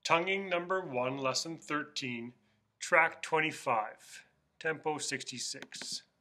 Tonguing number 1, lesson 13, track 25, tempo 66.